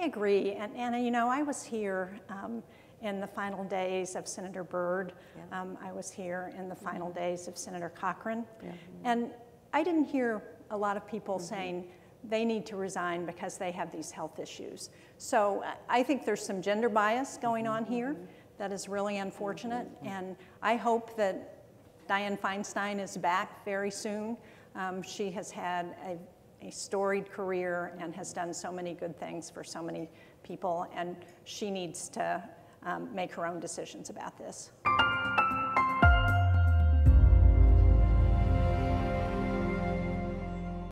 agree, and you know, I was here in the final days of Senator Byrd. Yeah. I was here in the final days of Senator Cochran. Yeah. And I didn't hear a lot of people saying they need to resign because they have these health issues. So I think there's some gender bias going on here that is really unfortunate. And I hope that Dianne Feinstein is back very soon. She has had a storied career and has done so many good things for so many people, and she needs to make her own decisions about this.